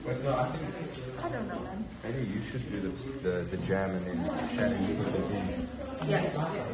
But no, I think I don't know, man. maybe you should do the jam and then chatting with the team. Yeah.